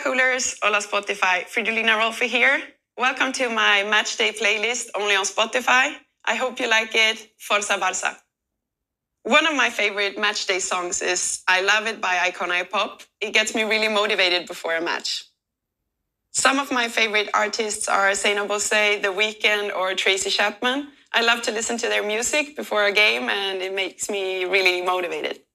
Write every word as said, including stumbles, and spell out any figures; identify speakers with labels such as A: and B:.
A: coolers, hola Spotify, Fridolina Rolfö here. Welcome to my matchday playlist only on Spotify. I hope you like it. Forza Barça. One of my favorite matchday songs is I Love It by Icona Pop. It gets me really motivated before a match. Some of my favorite artists are Zayn Bose, The Weeknd, or Tracy Chapman. I love to listen to their music before a game and it makes me really motivated.